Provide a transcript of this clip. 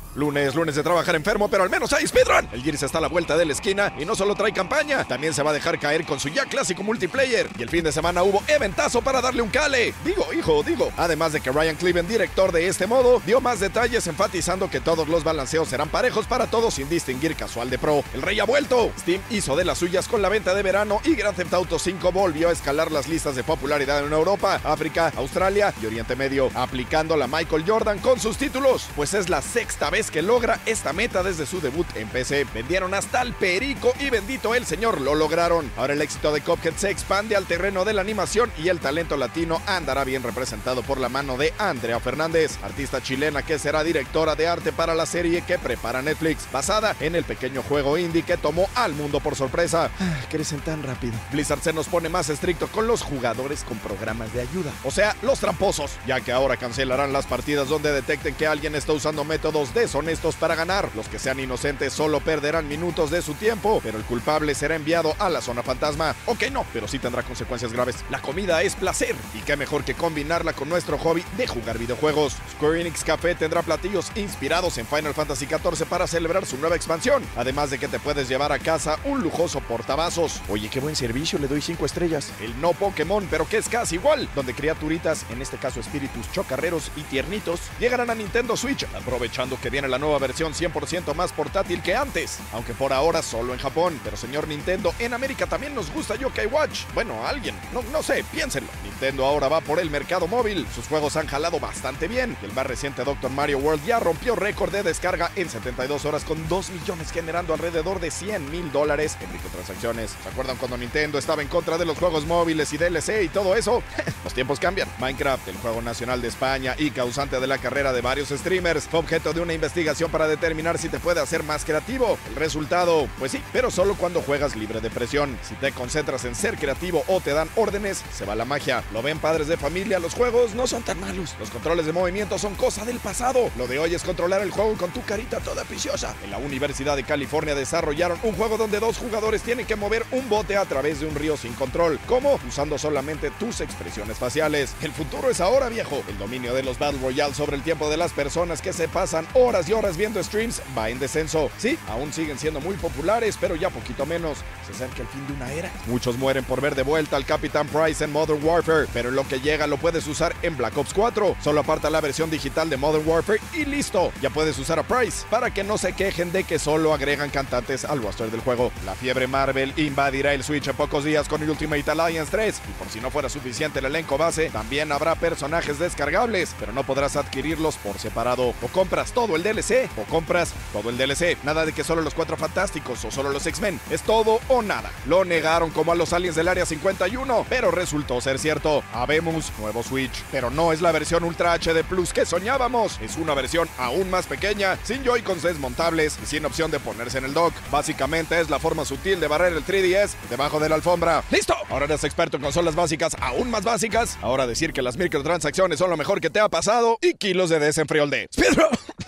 Lunes de trabajar enfermo, pero al menos hay speedrun. El Gears está a la vuelta de la esquina y no solo trae campaña, también se va a dejar caer con su ya clásico multiplayer. Y el fin de semana hubo eventazo para darle un cale. Digo. Además de que Ryan Cleven, director de este modo, dio más detalles enfatizando que todos los balanceos serán parejos para todos sin distinguir casual de pro. El rey ha vuelto. Steam hizo de las suyas con la venta de verano y Grand Theft Auto 5 volvió a escalar las listas de popularidad en Europa, África, Australia y Oriente Medio, aplicando la Michael Jordan con sus títulos, pues es la sexta vez que logra esta meta desde su debut en PC. Vendieron hasta el perico y bendito el señor, lo lograron. Ahora el éxito de Cuphead se expande al terreno de la animación y el talento latino andará bien representado por la mano de Andrea Fernández, artista chilena que será directora de arte para la serie que prepara Netflix, basada en el pequeño juego indie que tomó al mundo por sorpresa. Crecen tan rápido. Blizzard se nos pone más estricto con los jugadores con programas de ayuda, o sea, los tramposos, ya que ahora cancelarán las partidas donde detecten que alguien está usando métodos deshonestos para ganar. Los que sean inocentes solo perderán minutos de su tiempo, pero el culpable será enviado a la zona fantasma. Ok, no, pero sí tendrá consecuencias graves. La comida es placer, y qué mejor que combinarla con nuestro hobby de jugar videojuegos. Square Enix Café tendrá platillos inspirados en Final Fantasy XIV para celebrar su nueva expansión, además de que te puedes llevar a casa un lujoso portavasos. Oye, qué buen servicio, le doy 5 estrellas. El no Pokémon, pero que es casi igual, donde criaturitas, en este caso espíritus chocarreros y tiernitos, llegarán a Nintendo Switch, aprovechando que viene la nueva versión 100% más portátil que antes, aunque por ahora solo en Japón. Pero señor Nintendo, en América también nos gusta Yokai Watch. Bueno, a alguien, no sé, piénsenlo. Nintendo ahora va por el mercado móvil, sus juegos han jalado bastante bien, y el más reciente Dr. Mario World ya rompió récord de descarga en 72 horas con 2 millones, generando alrededor de $100,000 en microtransacciones. ¿Se acuerdan cuando Nintendo estaba en contra de los juegos móviles y DLC y todo eso? Los tiempos cambian. Minecraft, el juego nacional de España y causante de la carrera de varios streamers, fue objeto de una investigación para determinar si te puede hacer más creativo. El resultado, pues sí, pero solo cuando juegas libre de presión. Si te concentras en ser creativo o te dan órdenes, se va la magia. ¿Lo ven, padres de familia? Los juegos no son tan malos. Los controles de movimiento son cosa del pasado. Lo de hoy es controlar el juego con tu carita toda preciosa. En la Universidad de California desarrollaron un juego donde 2 jugadores tienen que mover un bote a través de un río sin control. ¿Cómo? Usando solamente tus expresiones faciales. El futuro es ahora, viejo. El dominio de los Battle Royale sobre el tiempo de las personas que se pasan horas y horas viendo streams va en descenso. Sí, aún siguen siendo muy populares, pero ya poquito menos. Se acerca el fin de una era. Muchos mueren por ver de vuelta al Capitán Price en Modern Warfare, pero en lo que llega lo puedes usar en Black Ops 4. Solo aparta la versión digital de Modern Warfare y listo. Ya puedes usar a Price, para que no se quejen de que solo agregan cantantes al roster del juego. La fiebre Marvel invadirá el Switch en pocos días con el Ultimate Alliance 3, y por si no fuera suficiente el elenco base, también habrá personajes descargables, pero no podrás adquirirlos por separado. O compras todo el DLC, o compras todo el DLC. Nada de que solo los 4 Fantásticos o solo los X-Men. Es todo o nada. Lo negaron como a los aliens del Área 51, pero resultó ser cierto. Habemos nuevo Switch, pero no es la versión Ultra HD Plus que soñábamos. Es una versión aún más pequeña, sin Joy-Cons desmontables y sin opción de ponerse en el dock. Básicamente es la forma sutil de barrer el 3DS debajo de la alfombra. ¡Listo! Ahora eres experto en consolas básicas aún más básicas. Ahora decir que las microtransacciones son lo mejor que te ha pasado y kilos de desenfriol de Speedrun.